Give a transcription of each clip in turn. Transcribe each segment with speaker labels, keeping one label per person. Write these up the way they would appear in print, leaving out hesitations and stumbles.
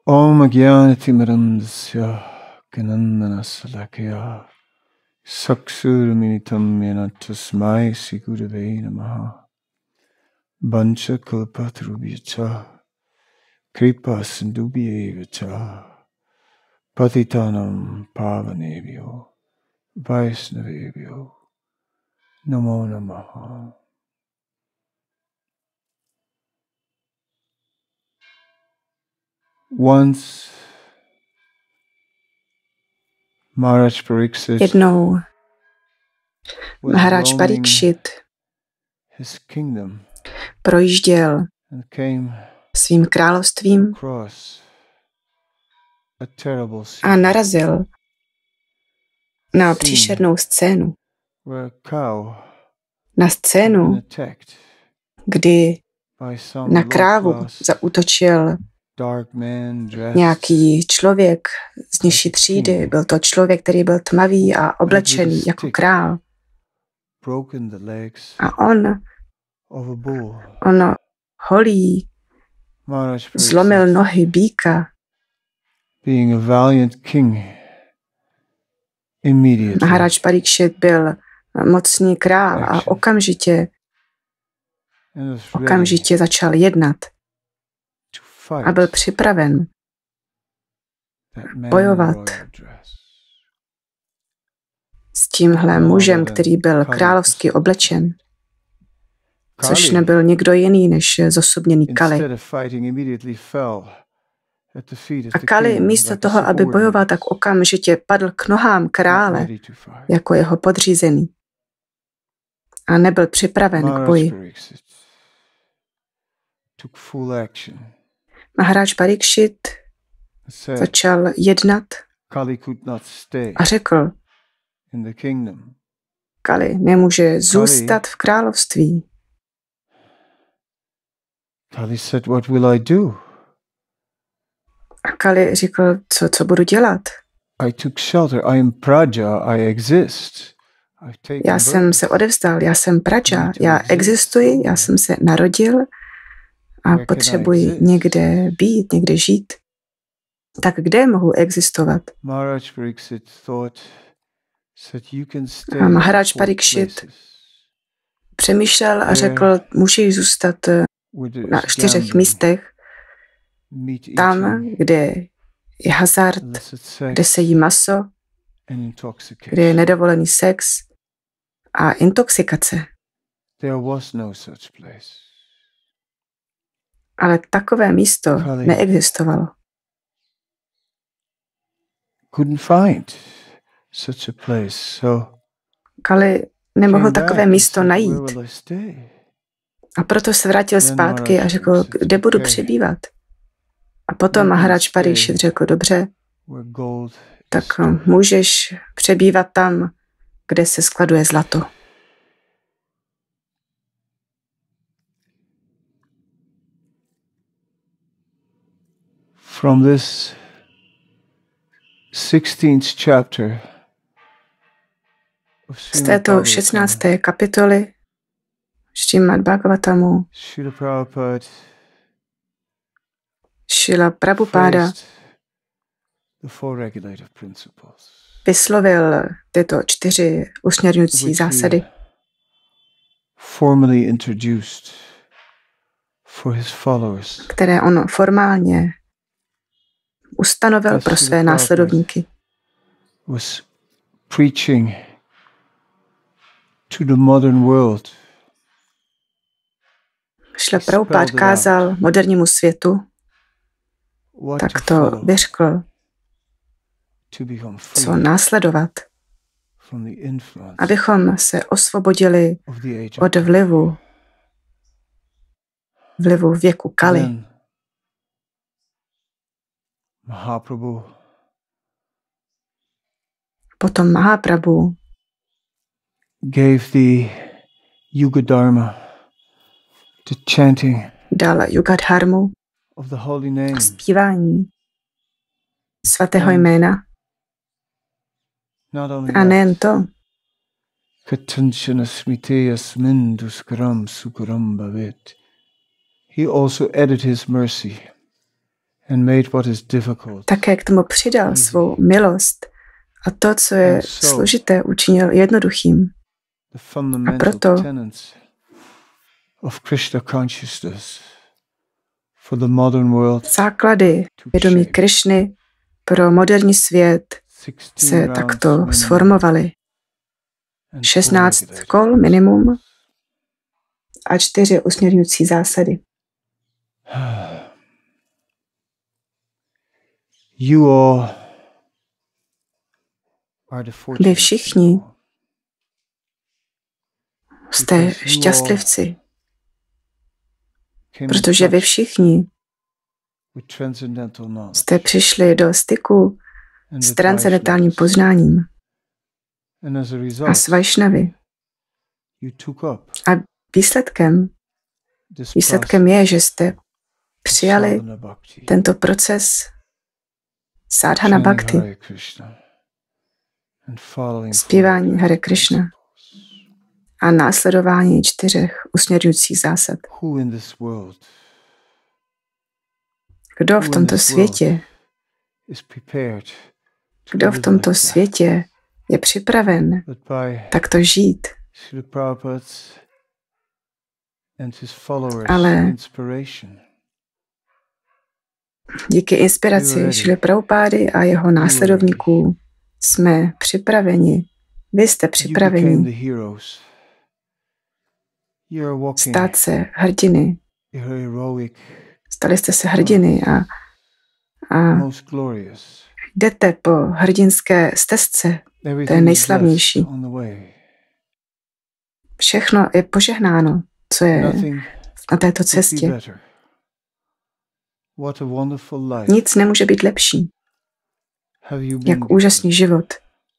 Speaker 1: Om Jnanatimirandasya Ganandana Salakaya Saksurminitam Yena Tasmai Sigurave Namaha Bancha Kalpatrubhyacha Kripa Sindubhyevacha Patitanam Pavanebhyo Vaisnavebhyo Namo Namaha. Once Maharaj Pariksit
Speaker 2: Jednou
Speaker 1: was
Speaker 2: Maharaj
Speaker 1: roaming
Speaker 2: Parikšit
Speaker 1: his kingdom
Speaker 2: projížděl
Speaker 1: and came
Speaker 2: svým královstvím
Speaker 1: across a terrible
Speaker 2: a
Speaker 1: scene
Speaker 2: narazil na příšernou scénu.
Speaker 1: where a cow
Speaker 2: Na
Speaker 1: had been
Speaker 2: scénu,
Speaker 1: attacked
Speaker 2: kdy
Speaker 1: by some
Speaker 2: na
Speaker 1: low
Speaker 2: krávu
Speaker 1: class
Speaker 2: zaútočil
Speaker 1: dark man dressed
Speaker 2: nějaký člověk z nižší třídy. Byl to člověk, který byl tmavý a oblečený jako král.
Speaker 1: broken the legs
Speaker 2: A on
Speaker 1: of a bull.
Speaker 2: holí
Speaker 1: Maharaj
Speaker 2: zlomil
Speaker 1: Pariksit,
Speaker 2: nohy býka.
Speaker 1: being a valiant king, immediately
Speaker 2: Maharaj Parikšit byl mocný král a okamžitě
Speaker 1: and was ready
Speaker 2: začal jednat
Speaker 1: to fight
Speaker 2: a byl připraven
Speaker 1: that man in
Speaker 2: bojovat
Speaker 1: royal dress.
Speaker 2: s tímhle mužem, který byl královsky oblečen, což nebyl nikdo jiný než zosobněný Kali.
Speaker 1: Instead of fighting, immediately fell at the feet of
Speaker 2: A
Speaker 1: the
Speaker 2: Kali
Speaker 1: king
Speaker 2: místo
Speaker 1: like a
Speaker 2: toho, aby bojoval,
Speaker 1: subordinate,
Speaker 2: tak okamžitě padl k nohám krále
Speaker 1: ready to fight.
Speaker 2: jako jeho podřízený a nebyl připraven k
Speaker 1: Maharaj
Speaker 2: boji.
Speaker 1: Pariksit took full action.
Speaker 2: Maharaj Parikšit
Speaker 1: Said,
Speaker 2: začal jednat
Speaker 1: Kali could not stay
Speaker 2: a řekl,
Speaker 1: in the kingdom.
Speaker 2: Kali nemůže zůstat v království.
Speaker 1: Kali said, what will I do?
Speaker 2: A Kali řekl, co budu dělat?
Speaker 1: I took shelter. I am Praja. I exist. I've taken
Speaker 2: Já jsem
Speaker 1: birth.
Speaker 2: se odevzdal, já jsem Praja, já existuji, já jsem se narodil a potřebuji někde být, někde žít. Tak kde mohu existovat?
Speaker 1: Maharaj Pariksit thought, said, you can stay
Speaker 2: A Maharaj
Speaker 1: at 4
Speaker 2: Pariksit
Speaker 1: places
Speaker 2: přemýšlel a řekl, můžeš zůstat
Speaker 1: where there
Speaker 2: na
Speaker 1: is
Speaker 2: 4
Speaker 1: gambling,
Speaker 2: místech,
Speaker 1: meat
Speaker 2: tam,
Speaker 1: eating,
Speaker 2: kde je hazard,
Speaker 1: illicit
Speaker 2: kde
Speaker 1: sex,
Speaker 2: se jí maso,
Speaker 1: and
Speaker 2: kde je
Speaker 1: intoxication.
Speaker 2: nedovolený sex a intoxikace.
Speaker 1: There was no such place.
Speaker 2: Ale takové místo
Speaker 1: Kali.
Speaker 2: neexistovalo.
Speaker 1: Couldn't find such a place. So
Speaker 2: Kali nemohl
Speaker 1: came
Speaker 2: takové
Speaker 1: back and
Speaker 2: místo
Speaker 1: said,
Speaker 2: najít.
Speaker 1: where will I stay?
Speaker 2: A proto se vrátil
Speaker 1: Then
Speaker 2: zpátky
Speaker 1: Maharaj
Speaker 2: a řekl,
Speaker 1: Pariksit
Speaker 2: kde budu
Speaker 1: said,
Speaker 2: přebývat. A potom
Speaker 1: You can
Speaker 2: Maharaj
Speaker 1: stay
Speaker 2: Parikšit řekl, dobře,
Speaker 1: where gold
Speaker 2: tak
Speaker 1: is stored.
Speaker 2: můžeš přebývat tam, kde se skladuje zlato.
Speaker 1: From this 16th chapter of
Speaker 2: Z
Speaker 1: Srimad
Speaker 2: této
Speaker 1: Bhagavatam,
Speaker 2: 16. kapitoly Šrimad Bhagavatamu
Speaker 1: Srila Prabhupada
Speaker 2: Šrila Prabhupáda
Speaker 1: phrased the 4 regulative principles,
Speaker 2: vyslovil tyto 4 usměrňující
Speaker 1: which
Speaker 2: zásady,
Speaker 1: he formally introduced for his followers.
Speaker 2: které on formálně ustanovil pro své následovníky.
Speaker 1: Was preaching to the modern world.
Speaker 2: Šrila Prabhupád kázal modernímu světu,
Speaker 1: What
Speaker 2: tak
Speaker 1: to
Speaker 2: to
Speaker 1: follow
Speaker 2: vyřkl,
Speaker 1: to become
Speaker 2: co
Speaker 1: free
Speaker 2: následovat,
Speaker 1: from the influence
Speaker 2: abychom se osvobodili
Speaker 1: of the age
Speaker 2: od
Speaker 1: of
Speaker 2: vlivu věku Kali.
Speaker 1: Then Mahaprabhu
Speaker 2: Potom Mahaprabhu
Speaker 1: gave the Yuga Dharma, the chanting
Speaker 2: dal Yugadharmu
Speaker 1: of the holy name,
Speaker 2: a zpívání svatého jména.
Speaker 1: not only
Speaker 2: A nejen
Speaker 1: that,
Speaker 2: to,
Speaker 1: Katanchana smite yasmin duskaram sukaram bhavet. He also added his mercy
Speaker 2: také k tomu přidal svou milost a to, co je složité, učinil jednoduchým. A proto základy vědomí Krišny pro moderní svět se takto sformovaly. 16 kol minimum a 4 usměrňující zásady. Vy všichni jste šťastlivci, protože vy všichni jste přišli do styku s transcendentálním poznáním a s Vajšnavy. A výsledkem je, že jste přijali tento proces sadhana bhakti, zpívání Hare Krishna a následování 4 usměrňujících zásad. Kdo v tomto světě je připraven takto žít, ale díky inspiraci Šrily Prabhupády a jeho následovníků jsme připraveni. Vy jste připraveni stát se hrdiny. Stali jste se hrdiny a jdete po hrdinské stezce. To je nejslavnější. Všechno je požehnáno, co je na této cestě. Nic nemůže být lepší. Jak úžasný život,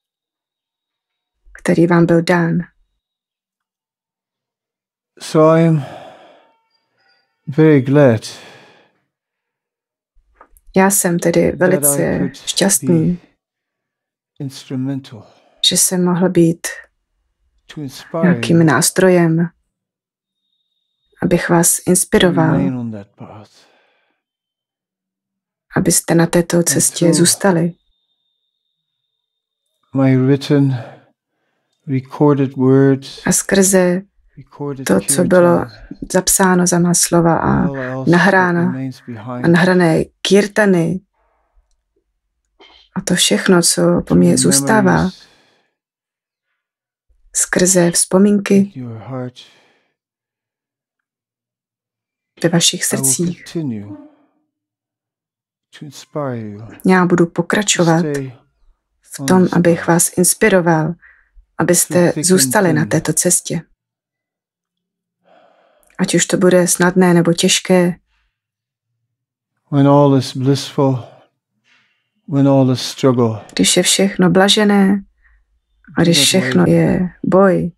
Speaker 2: který vám byl dán.
Speaker 1: So I'm very glad.
Speaker 2: Já jsem tedy velice šťastný, že jsem mohl být nějakým nástrojem, abych vás inspiroval, abyste na této cestě zůstali. A skrze to, co bylo zapsáno za má slova a nahrané kirtany a to všechno, co po mně zůstává, skrze vzpomínky ve vašich srdcích. Já budu pokračovat v tom, abych vás inspiroval, abyste zůstali na této cestě. Ať už to bude snadné nebo těžké. Když je všechno blažené a když všechno je boj,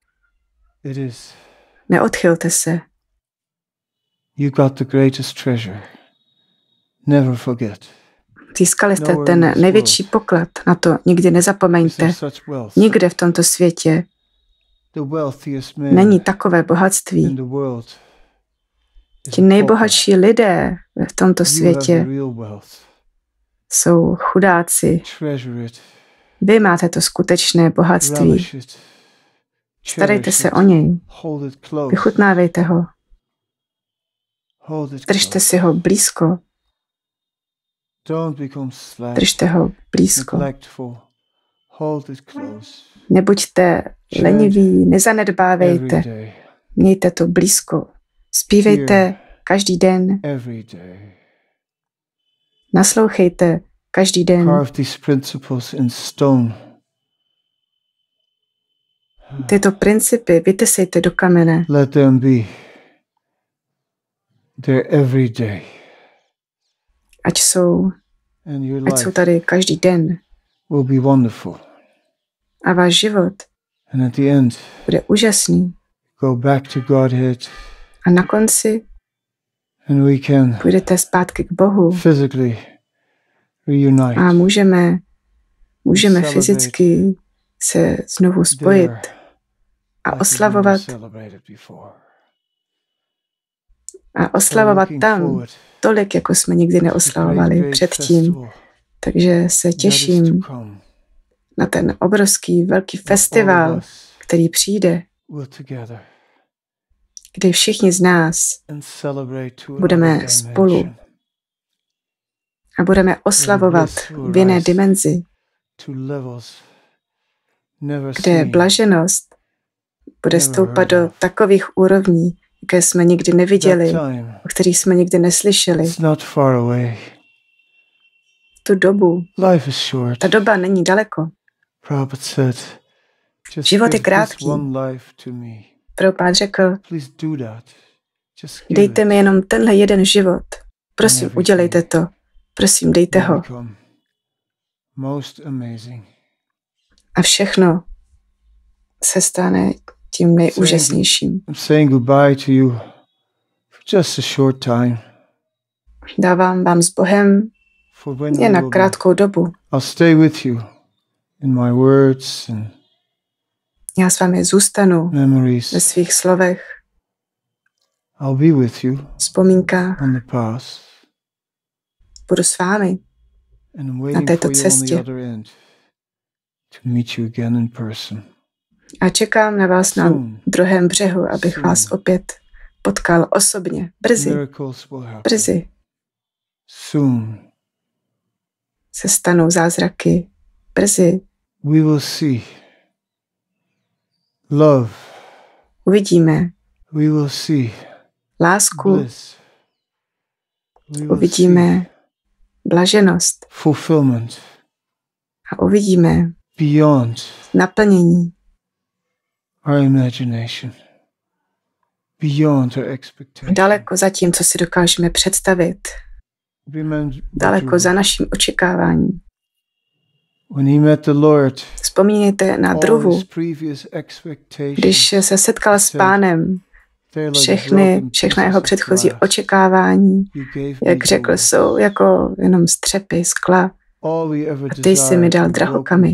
Speaker 2: neodchylte se. Získali jste ten největší poklad, na to nikdy nezapomeňte. Nikde v tomto světě není takové bohatství. Ti nejbohatší lidé v tomto světě jsou chudáci. Vy máte to skutečné bohatství. Starejte se o něj. Vychutnávejte ho. Držte si ho blízko. Držte ho blízko. Nebuďte leniví, nezanedbávejte. Mějte to blízko. Zpívejte každý den. Naslouchejte každý den. Tyto principy vytesejte do kamene. Ať jsou tady každý den. A váš život bude úžasný. A na konci půjdete zpátky k Bohu. A můžeme fyzicky se znovu spojit a oslavovat tam, tolik, jako jsme nikdy neoslavovali předtím. Takže se těším na ten obrovský, velký festival, který přijde, kdy všichni z nás budeme spolu a budeme oslavovat v jiné dimenzi, kde blaženost bude stoupat do takových úrovní, jaké jsme nikdy neviděli, o kterých jsme nikdy neslyšeli. Tu dobu, ta doba není daleko. Život je krátký. Prabhupád řekl, dejte mi jenom tenhle jeden život. Prosím, udělejte to. Prosím, dejte ho. A všechno se stane tím nejúžasnějším. Dávám vám s Bohem jen na krátkou dobu. Já s vámi zůstanu ve svých slovech, vzpomínkách. Budu s vámi na této cestě. A čekám na vás na druhém břehu, abych vás opět potkal osobně. Brzy se stanou zázraky. Brzy uvidíme lásku, uvidíme blaženost a uvidíme naplnění daleko za tím, co si dokážeme představit, daleko za naším očekáváním. Vzpomínejte na Dhruvu, když se setkal s Pánem, všechna jeho předchozí očekávání, jak řekl, jsou jako jenom střepy skla. A ty jsi mi dal drahokamy.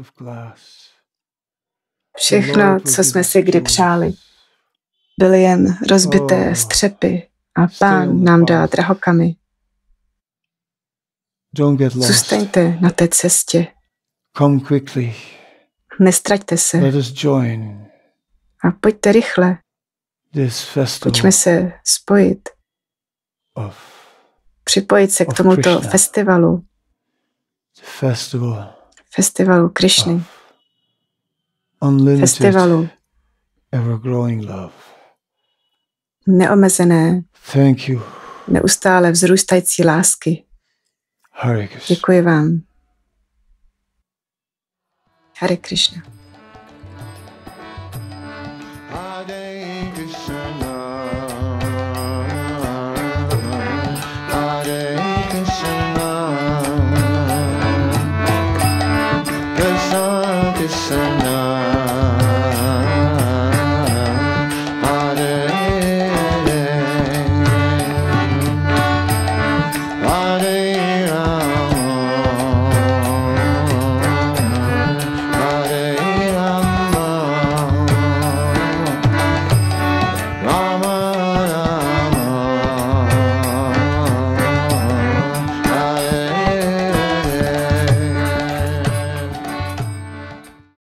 Speaker 2: Všechno, co jsme si kdy přáli, byly jen rozbité střepy a Pán nám dá drahokamy. Zůstaňte na té cestě. Nestraťte se. A pojďte rychle. Pojďme se spojit. Připojit se k tomuto festivalu. Festivalu Krišny. Festivalu neomezené, neustále vzrůstající lásky. Děkuji vám. Hare Krishna.